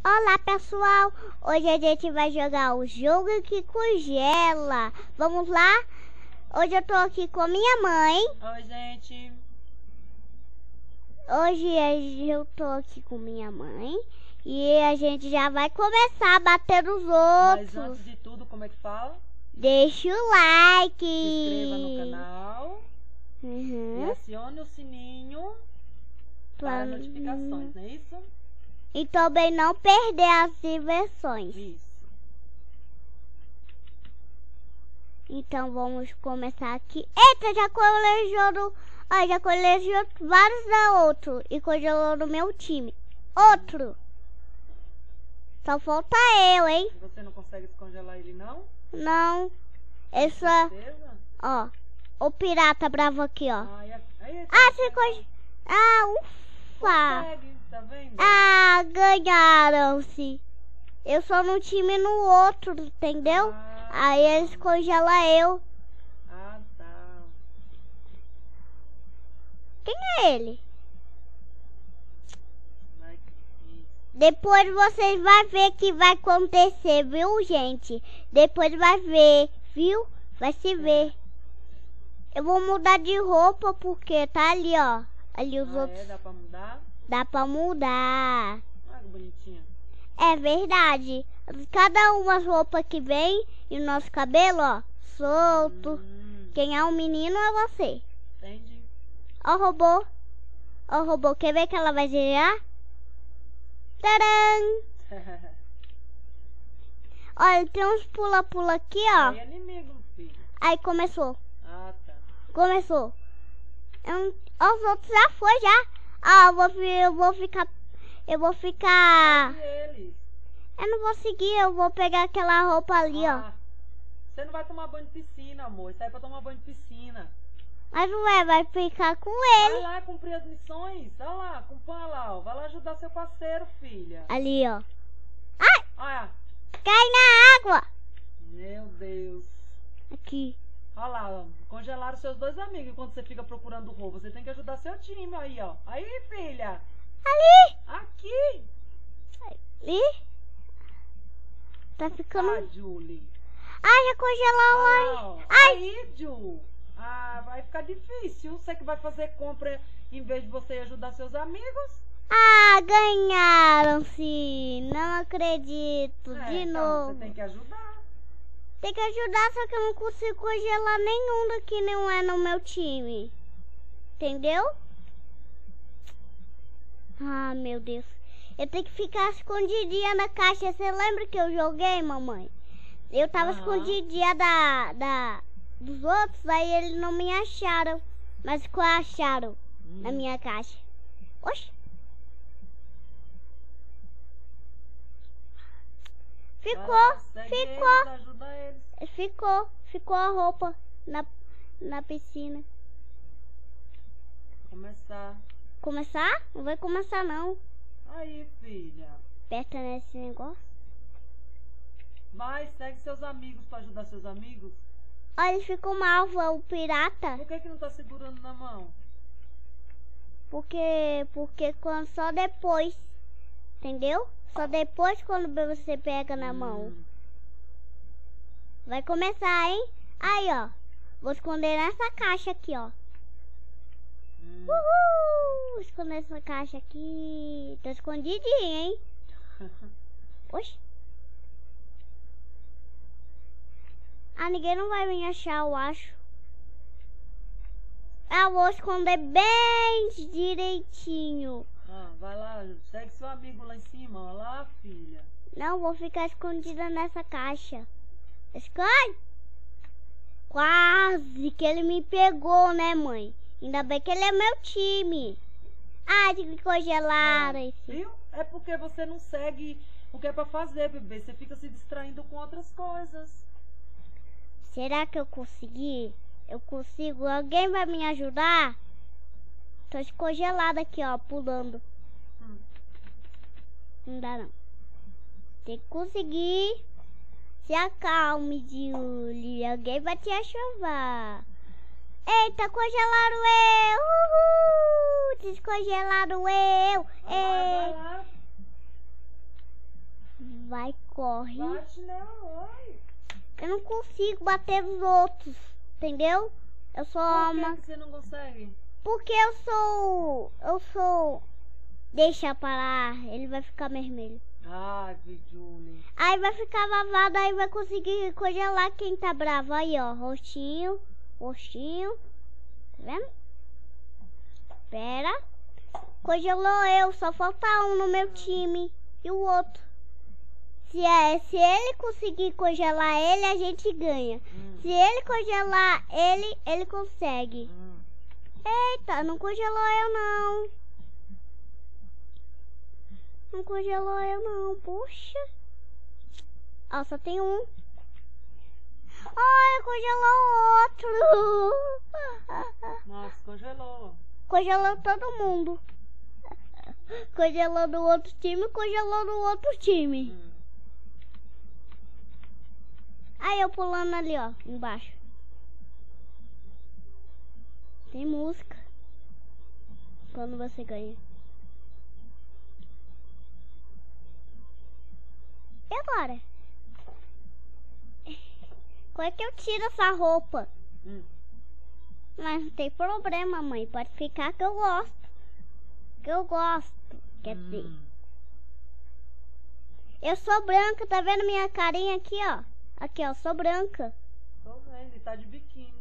Olá pessoal, hoje a gente vai jogar o jogo que congela. Vamos lá? Hoje eu tô aqui com minha mãe. Oi gente. Hoje eu tô aqui com minha mãe e a gente já vai começar a bater nos outros. Mas antes de tudo, como é que fala? Deixa o like. Se inscreva no canal. Uhum. E acione o sininho para notificações, não é isso? E também não perder as diversões. Isso. Então vamos começar aqui. Eita, já colegiou já colegiou vários da outro. E congelou no meu time. Outro. Só falta eu, hein? Você não consegue descongelar ele, não? Não. Tem Essa, certeza? ó. O pirata bravo aqui, ó. Aí, Se congelou. Ufa. consegue, tá vendo? Ganharam-se. Eu sou num time no outro, entendeu? Aí eles congelam eu. Tá. Quem é ele? Isso. Depois vocês vão ver que vai acontecer, viu, gente? Depois vai ver, viu? Vai se ver. Eu vou mudar de roupa porque tá ali, ó. Ali os outros. Dá pra mudar? Dá pra mudar. Olha que bonitinha. É verdade. Cada uma roupa que vem e o nosso cabelo, ó, solto. Quem é o menino é você. Entendi. Ó o robô. Ó o robô. Quer ver que ela vai girar? Tcharam! Olha, tem uns pula-pula aqui, ó. É inimigo, filho. Aí começou. Tá. Começou. Os outros já foi, já. Eu vou ficar... Segue eles. Eu não vou seguir, eu vou pegar aquela roupa ali, ó. Você não vai tomar banho de piscina, amor. Isso aí é pra tomar banho de piscina. Mas não vai ficar com Vai ele. lá cumprir as missões. Olha lá, acompanha lá, ó. Vai lá ajudar seu parceiro, filha. Ali, ó. Ai, Olha. cai na água. Meu Deus. Aqui. Olha lá, ó. Congelaram seus dois amigos enquanto você fica procurando roupa. Você tem que ajudar seu time aí, ó. Aí, filha. Ali. Aqui. Ali. Tá ficando... Julie. Já congelou Ó, Ai. aí, Ju. Vai ficar difícil. Você que vai fazer compra em vez de você ajudar seus amigos. Ganharam-se. Não acredito. De Então, novo. você tem que ajudar. Tem que ajudar, só que eu não consigo congelar nenhum daqui, não é no meu time. Entendeu? Meu Deus. Eu tenho que ficar escondidinha na caixa. Você lembra que eu joguei, mamãe? Eu tava escondidinha dos outros, aí eles não me acharam. Mas acharam na minha caixa. Oxe. Ficou a roupa na piscina. Começar? Não vai começar não. Aí, filha. Aperta nesse negócio. Vai, segue seus amigos pra ajudar seus amigos. Olha, ele ficou mal, o pirata. Por que não tá segurando na mão? Porque só depois, entendeu? Só depois quando você pega na mão. Vai começar, hein? Aí, ó. Vou esconder nessa caixa aqui, ó. Uhul! Vou esconder essa caixa aqui. Tô escondidinha, hein? Oxi. Ninguém não vai me achar, eu acho. Eu vou esconder bem direitinho. Vai lá, segue seu amigo lá em cima, ó lá, filha. Não, vou ficar escondida nessa caixa. Esconde! Quase que ele me pegou, né, mãe? Ainda bem que ele é meu time. Tem que congelar esse. Viu? É porque você não segue o que é pra fazer, bebê. Você fica se distraindo com outras coisas. Será que eu consegui? Eu consigo? Alguém vai me ajudar? Tô descongelada aqui, ó, pulando. Não dá, não. Tem que conseguir. Se acalme, Julie. Alguém vai te ajudar. Eita, congelaram eu! Uhul! Descongelaram eu! Vai lá. Vai, corre. Bate não, oi. Eu não consigo bater os outros, entendeu? Eu sou Por que você não consegue? Porque eu sou... Deixa parar, ele vai ficar vermelho. Julie. Aí vai ficar lavado, aí vai conseguir congelar quem tá bravo. Aí, ó, rostinho. Tá vendo? Pera. Congelou eu, só falta um no meu time. E o outro. Se ele conseguir congelar ele, a gente ganha. Se ele congelar ele consegue. Eita, não congelou eu não. Não congelou eu não, puxa. Ó, só tem um. Ai, congelou outro. Nossa, congelou. Congelou todo mundo. Congelou do outro time, congelou do outro time. Aí eu pulando ali, ó, embaixo. Tem música. Quando você ganha. E agora? Como é que eu tiro essa roupa? Mas não tem problema, mãe. Pode ficar que eu gosto. Quer dizer. Eu sou branca, tá vendo minha carinha aqui, ó? Aqui, ó, sou branca. Tô vendo, ele tá de biquíni.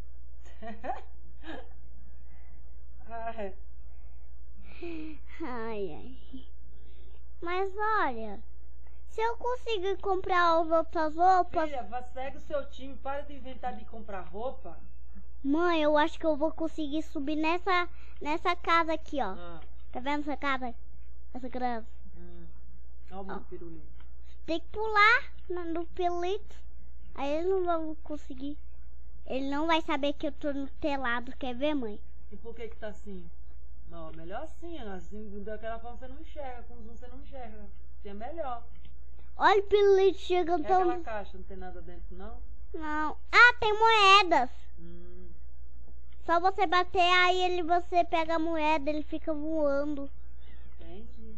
Ai. Mas olha, se eu conseguir comprar as outras roupas... Filha, segue o seu time, para de inventar de comprar roupa. Mãe, eu acho que eu vou conseguir subir nessa casa aqui, ó. Tá vendo essa casa? Essa grande. Olha o meu pirulito. Tem que pular no pirulito. Aí ele não vai conseguir. Ele não vai saber que eu tô no telado. Quer ver, mãe? E por que tá assim? Não, melhor assim daquela forma você não enxerga. Com zoom você não enxerga. Assim é melhor. Olha o pirulito chegando tão... Aquela caixa, não tem nada dentro, não? Não. Ah, tem moedas. Só você bater, aí você pega a moeda, ele fica voando. Entendi.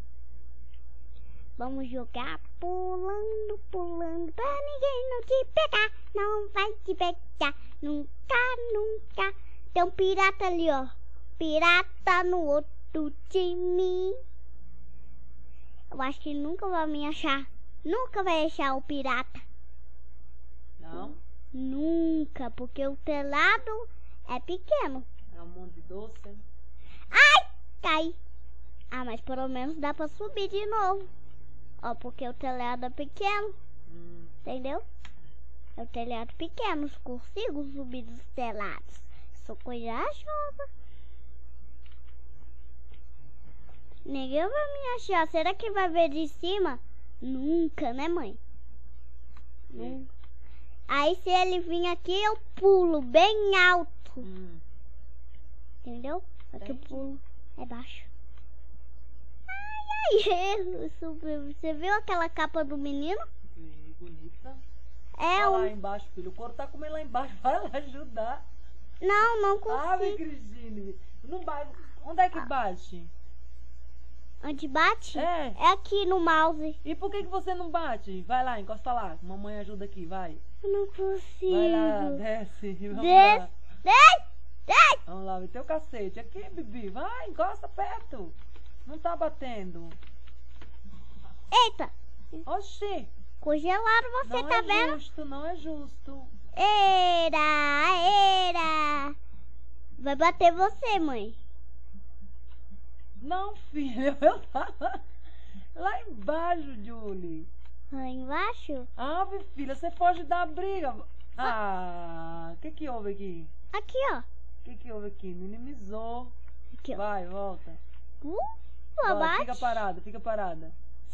Vamos jogar pulando, pra ninguém não te pegar. Não vai te pegar, nunca. Tem um pirata ali, ó. Pirata no outro time. Eu acho que ele nunca vai me achar. Nunca vai achar o pirata. Não? Nunca, porque o telado é pequeno. É um monte de doce. Ai, cai. Ah, mas pelo menos dá pra subir de novo. Ó, porque o telhado é pequeno. Entendeu? É o telhado pequeno. Consigo subir dos telhados. Sou corajosa. Ninguém vai me achar. Será que vai ver de cima? Nunca, né, mãe? Nunca. Aí se ele vir aqui, eu pulo bem alto. Entendeu? Aqui eu pulo é baixo. Ai, você viu aquela capa do menino? Bonita. É lá embaixo, filho. O couro tá comendo lá embaixo. Vai lá ajudar. Não consigo. Cristine. Não bate. Onde é que bate? Onde bate? É aqui no mouse. E por que você não bate? Vai lá, encosta lá. Mamãe ajuda aqui, vai. Eu não consigo. Vai lá, desce. Desce. Vamos lá, meteu o cacete. Aqui, Bibi. Vai, encosta perto. Não tá batendo. Eita. Oxi. Congelaram você, não tá vendo? Não é justo. Era. Vai bater você, mãe. Não, filha. Eu tava lá embaixo, Julie. Lá embaixo? Ave, filha, você pode dar briga. O que houve aqui? Aqui, ó. O que houve aqui? Minimizou. Aqui, ó. Vai, volta. Bate. Fica parada.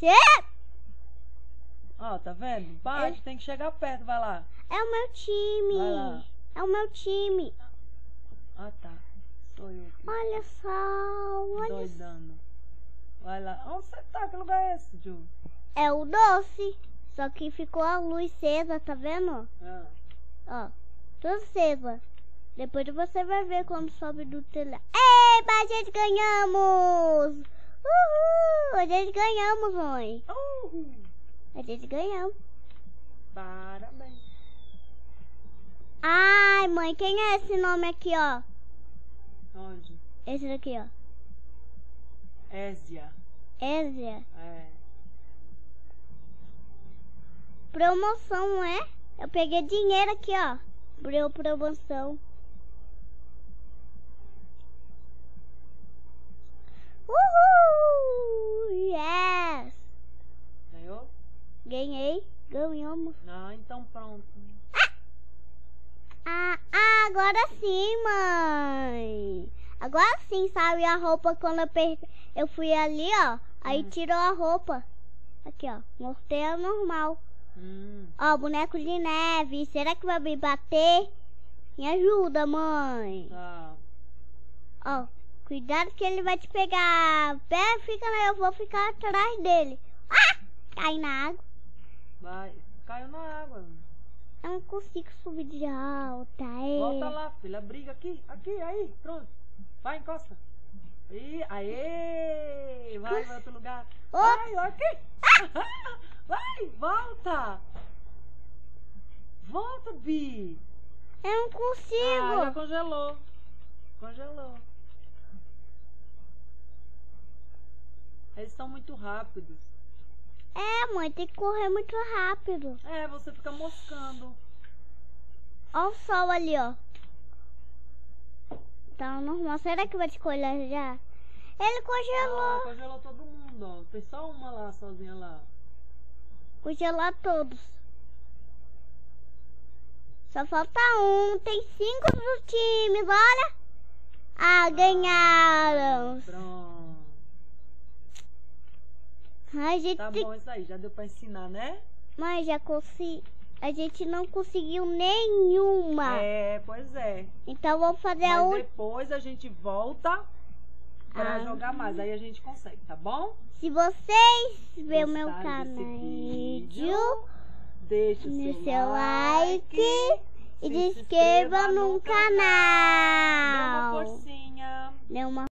Ó, tá vendo? Bate, tem que chegar perto, vai lá. É o meu time. Vai lá. É o meu time. Ah, tá. Sou eu aqui. Olha só, Doidando. Vai lá. Onde você tá? Que lugar é esse, Ju? É o doce. Só que ficou a luz acesa, tá vendo? Ó, tudo acesa. Depois você vai ver quando sobe do telhado. Eba, a gente ganhamos! Uhul! A gente ganhamos, mãe. A gente ganhou. Parabéns. Ai, mãe, quem é esse nome aqui, ó? Onde? Esse daqui, ó. Ésia. Ésia. É. Promoção, não é? Eu peguei dinheiro aqui, ó. Promoção. Uhul! Yes! Ganhou? Ganhei. Ganhamos. Ah, então pronto. Agora sim, mãe. Agora sim, sabe a roupa quando eu fui ali, ó. Aí tirou a roupa. Aqui, ó. Mostrei a normal. Ó, boneco de neve. Será que vai me bater? Me ajuda, mãe. Tá. Ó, cuidado que ele vai te pegar. Fica, eu vou ficar atrás dele. Cai na água. Vai. Caiu na água. Eu não consigo subir de alta. Volta lá, filha. Briga aqui. Aqui, aí. Pronto. Vai, encosta. Aê! Vai pra outro lugar. Vai, aqui. Vai, volta. Volta, Bi. Eu não consigo. Já congelou. Congelou. Eles são muito rápidos. É, mãe, tem que correr muito rápido. É, você fica moscando. Ó o sol ali, ó. Tá normal. Será que vai te colher já? Ele congelou. Congelou todo mundo, ó. Tem só uma lá, sozinha lá. Congelar todos. Só falta um. Tem 5 dos times, olha. Ganharam. Pronto. A gente Tá bom isso aí, já deu pra ensinar, né? Mas já consegui. A gente não conseguiu nenhuma. É, pois é. Então vamos fazer Mas a outra. depois a gente volta pra jogar mais. Aí a gente consegue, tá bom? Se vocês verem o meu Gostaram desse canal, deixa o no seu seu like e se se inscreva no Dê uma canal. forcinha. Dê uma